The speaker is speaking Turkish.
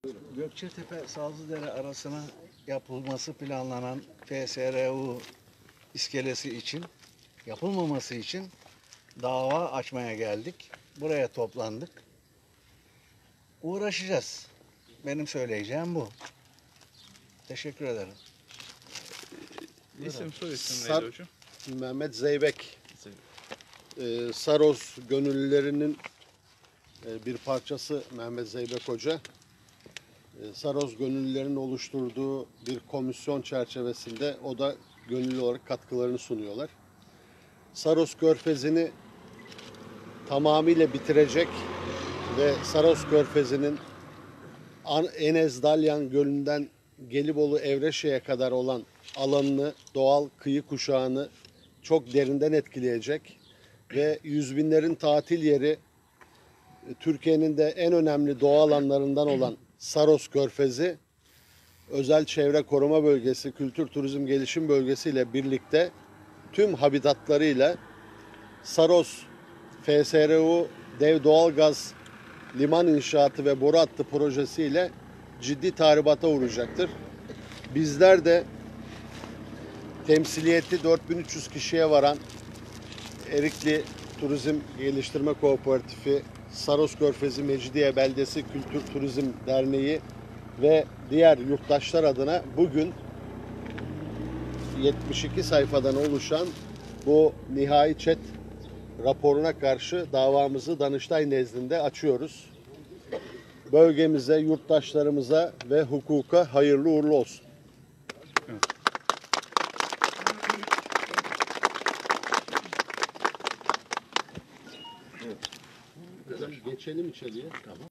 Gökçetepe-Sazlıdere arasına yapılması planlanan FSRU iskelesi için, yapılmaması için dava açmaya geldik. Buraya toplandık. Uğraşacağız. Benim söyleyeceğim bu. Teşekkür ederim. İsim soy isim neydi hocam? Mehmet Zeybek. Saros gönüllülerinin bir parçası Mehmet Zeybek Hoca. Saros gönüllülerinin oluşturduğu bir komisyon çerçevesinde o da gönüllü olarak katkılarını sunuyorlar. Saros Körfezi'ni tamamıyla bitirecek ve Saros Körfezi'nin Enez Dalyan Gölü'nden Gelibolu Evreşe'ye kadar olan alanını, doğal kıyı kuşağını çok derinden etkileyecek ve yüz binlerin tatil yeri, Türkiye'nin de en önemli doğa alanlarından olan Saros Körfezi, özel çevre koruma bölgesi, kültür turizm gelişim bölgesi ile birlikte tüm habitatlarıyla Saros FSRU dev doğalgaz liman inşaatı ve boru hattı projesiyle ciddi tahribata uğrayacaktır. Bizler de temsiliyeti 4300 kişiye varan Erikli Turizm Geliştirme Kooperatifi, Saros Körfezi Mecidiye Beldesi Kültür Turizm Derneği ve diğer yurttaşlar adına bugün 72 sayfadan oluşan bu nihai çet raporuna karşı davamızı Danıştay nezdinde açıyoruz. Bölgemize, yurttaşlarımıza ve hukuka hayırlı uğurlu olsun. Evet. Geçelim içeriye. Tamam.